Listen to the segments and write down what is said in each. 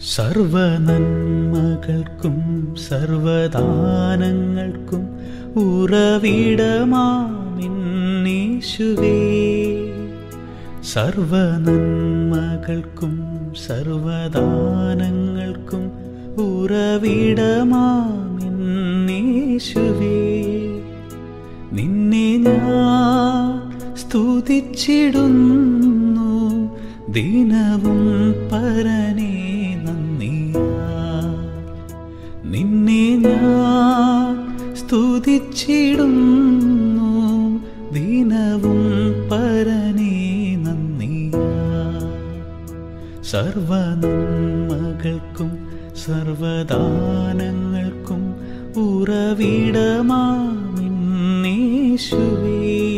സർവനന്മകൾക്കും സർവദാനങ്ങൾക്കും ഉറവിടമാമിന്നീശുവേ. സർവനന്മകൾക്കും സർവദാനങ്ങൾക്കും ഉറവിടമാമിന്നീശുവേ. നിന്നെ ഞാൻ സ്തുതിച്ചിടുന്നു ദിനവും പരനേ നിന്നെ ഞാൻ സ്തുതിച്ചിടുന്നു ദിനവും പരനേ നന്ദിയാ. സർവനന്മകൾക്കും സർവദാനങ്ങൾക്കും ഉറവിടമാമിന്നീശുവേ.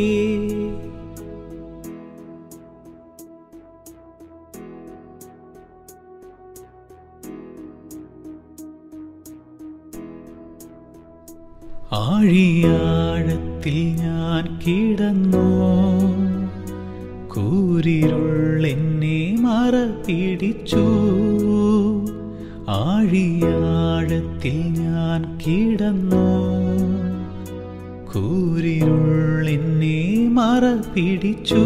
ആഴിയാഴത്തിൽ ഞാൻ കിടന്നു, കൂരിരുൾ എന്നെ മറപിടിച്ചു. ആഴിയാഴത്തിൽ ഞാൻ കിടന്നു, കൂരിരുൾ എന്നെ മറപിടിച്ചു.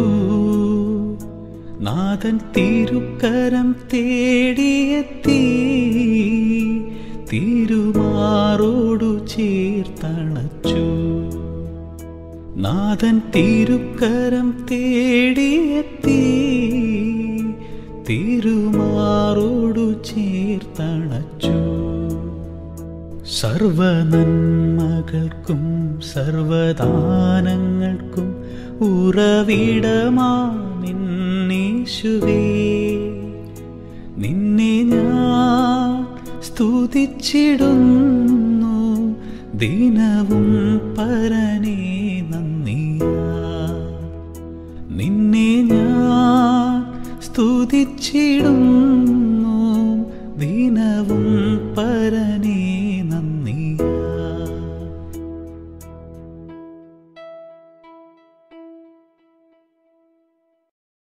നാഥൻ തിരുക്കരം തേടിയെത്തി, തിരുമാറോടു ചേർത്തണച്ചു. നാഥൻ തിരുക്കരം തേടിയെത്തി, തിരുമാറോടു ചേർത്തണച്ചു. സർവനന്മകൾക്കും സർവദാനങ്ങൾക്കും ഉറവിടമാമിന്നീശുവേ. നിന്നെ ഞാൻ സ്തുതിച്ചിടുന്നു ദിനവും പരനേ നന്ദിയാ. നിന്നെ ഞാൻ സ്തുതിച്ചിടുന്നു